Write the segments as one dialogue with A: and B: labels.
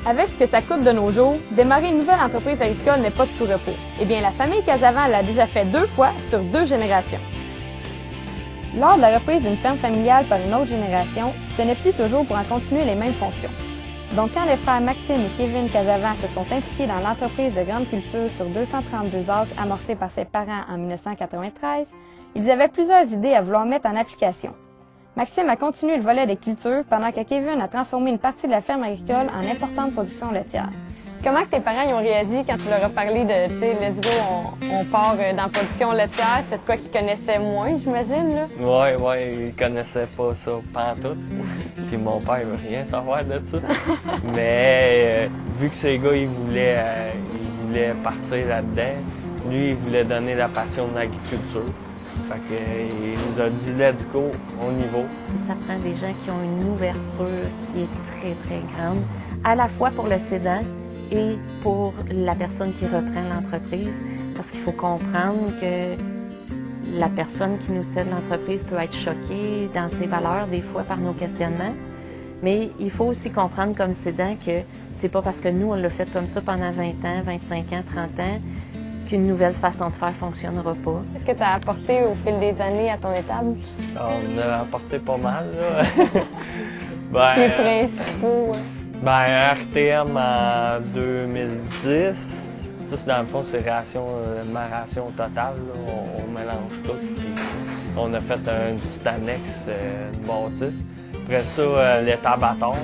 A: Avec ce que ça coûte de nos jours, démarrer une nouvelle entreprise agricole n'est pas de tout repos. Eh bien, la famille Casavant l'a déjà fait 2 fois sur 2 générations. Lors de la reprise d'une ferme familiale par une autre génération, ce n'est plus toujours pour en continuer les mêmes fonctions. Donc, quand les frères Maxime et Kevin Casavant se sont impliqués dans l'entreprise de grande culture sur 232 acres amorcée par ses parents en 1993, ils avaient plusieurs idées à vouloir mettre en application. Maxime a continué le volet des cultures pendant que Kevin a transformé une partie de la ferme agricole en importante production laitière. Comment tes parents y ont réagi quand tu leur as parlé de, tu sais, let's go, on part dans la production laitière? C'était de quoi qu'ils connaissaient moins, j'imagine, là?
B: Ouais, ils connaissaient pas ça pantoute. Puis mon père, il veut rien savoir de ça. Mais vu que ces gars, ils voulaient partir là-dedans, lui, il voulait donner la passion de l'agriculture. Fait qu'il nous a dit, let's go, on y va.
C: Ça prend des gens qui ont une ouverture qui est très, très grande, à la fois pour le cédant et pour la personne qui reprend l'entreprise, parce qu'il faut comprendre que la personne qui nous cède l'entreprise peut être choquée dans ses valeurs, des fois, par nos questionnements. Mais il faut aussi comprendre comme cédant que c'est pas parce que nous, on l'a fait comme ça pendant 20 ans, 25 ans, 30 ans, qu'une nouvelle façon de faire ne fonctionnera pas.
A: Qu'est-ce que tu as apporté au fil des années à ton étable?
B: On a apporté pas mal, là.
A: Les principaux.
B: RTM en 2010. Ça, dans le fond, c'est ma ration totale. On mélange tout. Puis on a fait un petit annexe, une bâtisse. Après ça, l'étable à tort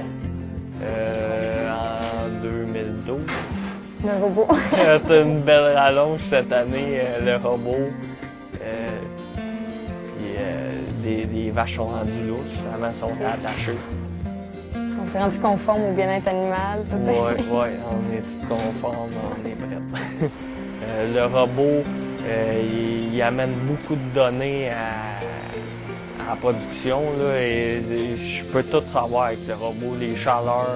B: en 2012.
A: Le robot.
B: T'as une belle rallonge cette année, le robot. Puis les vaches sont rendues lousses, avant sont attachées.
A: On s'est rendu conforme au bien-être animal.
B: Oui, on est tout conforme, on est prêt. Le robot, il amène beaucoup de données à la production, là, et je peux tout savoir avec le robot, les chaleurs,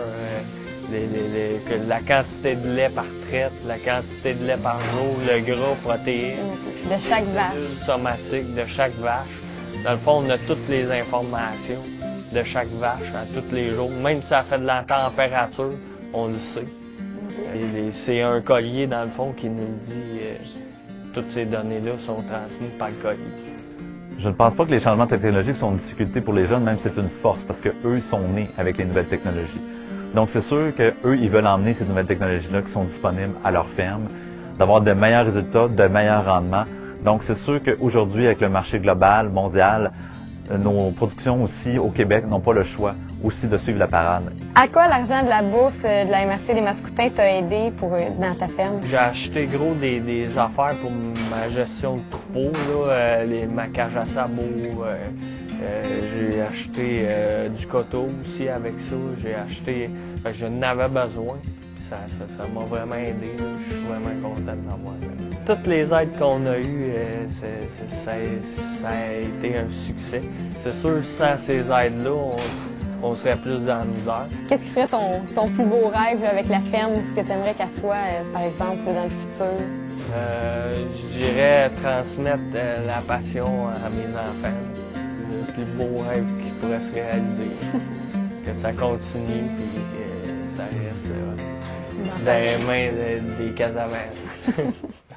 B: la quantité de lait par traite, la quantité de lait par jour, le gras protéine.
A: De chaque vache.
B: Somatique de chaque vache. Dans le fond, on a toutes les informations de chaque vache à tous les jours. Même si ça fait de la température, on le sait. C'est un collier, dans le fond, qui nous dit toutes ces données-là sont transmises par le collier.
D: Je ne pense pas que les changements technologiques sont une difficulté pour les jeunes, même si c'est une force, parce qu'eux, ils sont nés avec les nouvelles technologies. Donc, c'est sûr qu'eux, ils veulent emmener ces nouvelles technologies-là qui sont disponibles à leur ferme, d'avoir de meilleurs résultats, de meilleurs rendements. Donc, c'est sûr qu'aujourd'hui, avec le marché global, mondial, nos productions aussi au Québec n'ont pas le choix aussi de suivre la parade.
A: À quoi l'argent de la bourse de la MRC des Mascoutins t'a aidé dans ta ferme?
B: J'ai acheté gros des affaires pour ma gestion de troupeau, là, ma cage à sabots. J'ai acheté du coteau aussi avec ça. J'ai acheté. Je n'avais besoin. Ça m'a vraiment aidé. Je suis vraiment content de l'avoir. Toutes les aides qu'on a eues, ça a été un succès. C'est sûr, sans ces aides-là, on serait plus dans la misère.
A: Qu'est-ce qui serait ton plus beau rêve là, avec la ferme ou ce que tu aimerais qu'elle soit, par exemple, dans le futur?
B: Je dirais transmettre la passion à mes enfants. Le plus beau rêve qui pourrait se réaliser. Que ça continue et que ça reste dans les mains des Casavants.